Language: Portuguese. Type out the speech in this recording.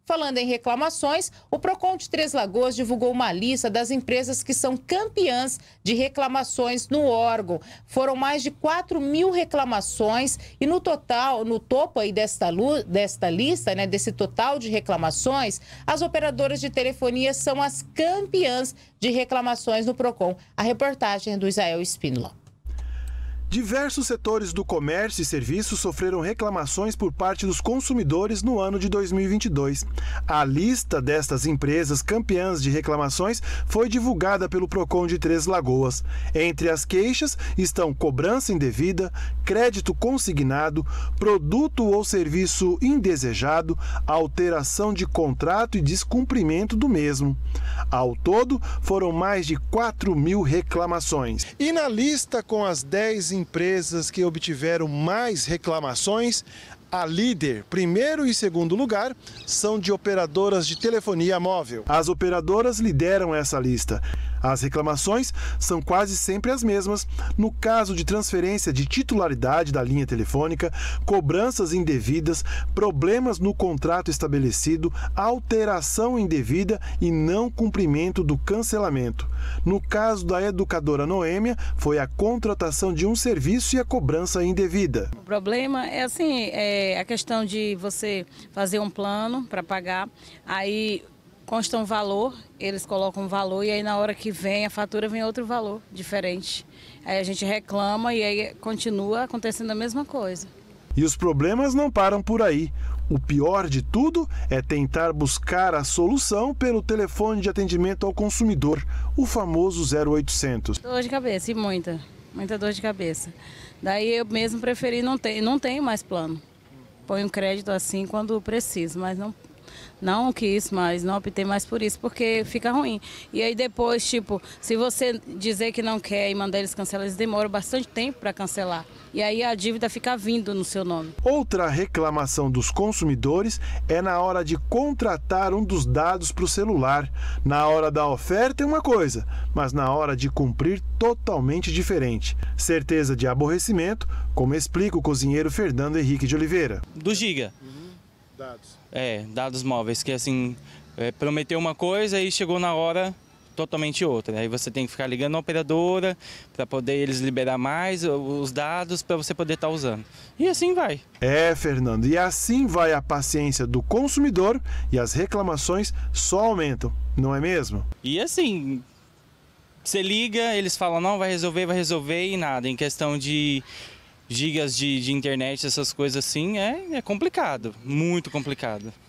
Falando em reclamações, o Procon de Três Lagoas divulgou uma lista das empresas que são campeãs de reclamações no órgão. Foram mais de 4.000 reclamações e no topo aí desta lista, né, desse total de reclamações, as operadoras de telefonia são as campeãs de reclamações no Procon. A reportagem é do Israel Espínola. Diversos setores do comércio e serviços sofreram reclamações por parte dos consumidores no ano de 2022. A lista destas empresas campeãs de reclamações foi divulgada pelo Procon de Três Lagoas. Entre as queixas estão cobrança indevida, crédito consignado, produto ou serviço indesejado, alteração de contrato e descumprimento do mesmo. Ao todo, foram mais de 4.000 reclamações. E na lista com as 10 empresas que obtiveram mais reclamações, a líder, primeiro e segundo lugar, são de operadoras de telefonia móvel. As operadoras lideram essa lista. As reclamações são quase sempre as mesmas no caso de transferência de titularidade da linha telefônica, cobranças indevidas, problemas no contrato estabelecido, alteração indevida e não cumprimento do cancelamento. No caso da educadora Noêmia, foi a contratação de um serviço e a cobrança indevida. O problema é assim, a questão de você fazer um plano para pagar, aí consta um valor, eles colocam um valor e aí na hora que vem a fatura vem outro valor diferente. Aí a gente reclama e aí continua acontecendo a mesma coisa. E os problemas não param por aí. O pior de tudo é tentar buscar a solução pelo telefone de atendimento ao consumidor, o famoso 0800. Dor de cabeça e muita dor de cabeça. Daí eu mesmo preferi não tenho mais plano. Ponho um crédito assim quando preciso, mas não quis mais, não optei mais por isso, porque fica ruim. E aí depois, tipo, se você dizer que não quer e mandar eles cancelar, eles demoram bastante tempo para cancelar. E aí a dívida fica vindo no seu nome. Outra reclamação dos consumidores é na hora de contratar um dos dados para o celular. Na hora da oferta é uma coisa, mas na hora de cumprir, totalmente diferente. Certeza de aborrecimento, como explica o cozinheiro Fernando Henrique de Oliveira. Do Giga. Dados. Dados móveis, que assim, prometeu uma coisa e chegou na hora totalmente outra. Aí você tem que ficar ligando na operadora para poder eles liberar mais os dados para você poder estar usando. E assim vai. Fernando, e assim vai a paciência do consumidor e as reclamações só aumentam, não é mesmo? E assim, você liga, eles falam, não, vai resolver e nada. Em questão de gigas de internet, essas coisas assim, é complicado, muito complicado.